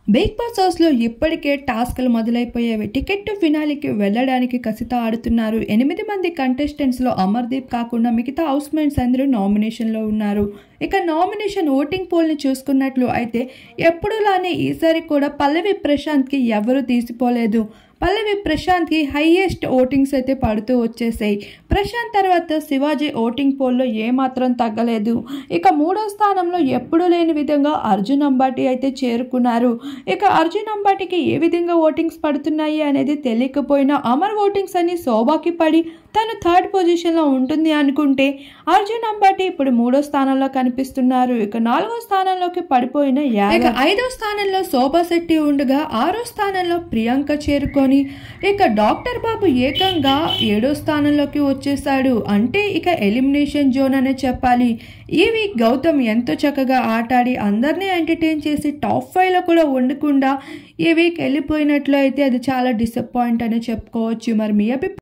Big boss హౌస్లో ఇప్పటికే టాస్క్లు మొదలైపోయేవి. టికెట్ టు ఫినాలికి వెళ్ళడానికి కసితో ఆడుతున్నారు. 8 మంది కంటెస్టెంట్స్లో అమర్దీప్ కాకుండా మిగతా హౌస్ మేట్స్ అందరూ నామినేషన్లో ఉన్నారు. ఇక నామినేషన్ ఓటింగ్ పోల్ని చూసుకున్నట్లు అయితే ఎప్పుడులానే ఈసారి కూడా పల్లవి ప్రశాంత్కి ఎవరూ తీసిపోలేదు. పల్లవి ప్రశాంత్కి హైయెస్ట్ ఓటింగ్స్ అయితే పడుతూ వచ్చేసాయి. ప్రశాంత్ తర్వాత శివాజీ ఓటింగ్ పోల్లో ఏమాత్రం తగ్గలేదు. ఇక 3వ స్థానంలో ఎప్పుడూ లేని విధంగా అర్జున్ అంబాటి అయితే చేరుకున్నారు. ఇక అర్జున్ అంబాటికి ఏ విధంగా ఓటింగ్స్ పడుతున్నాయి అనేది తెలియకపోయినా అమర్ ఓటింగ్స్ అని శోభాకి పడి తను 3rd పొజిషన్లో ఉంటుంది అనుకుంటే అర్జున్ అంబాటి ఇప్పుడు 3వ స్థానంలో కనిపిస్తున్నారు. ఇక 4వ స్థానంలోకి పడిపోయిన ఇక 5వ స్థానంలో శోభా శెట్టి ఉండగా 6వ స్థానంలో ప్రియాంక చేరుకొని ఇక డాక్టర్ బాబు ఏకంగా 7వ స్థానంలోకి వచ్చేసాడు. అంటే ఇక ఎలిమినేషన్ జోన్ అనే చెప్పాలి. ఈ వీక్ గౌతమ్ ఎంతో చక్కగా ఆటాడి అందరినీ ఎంటర్టైన్ చేసి టాప్ 5లో కూడా ఉండకుండా ఈ వీక్ వెళ్ళిపోయినట్లు అయితే అది చాలా డిసప్పాయింట్ అనే చెప్పుకోవచ్చు. మరి మీ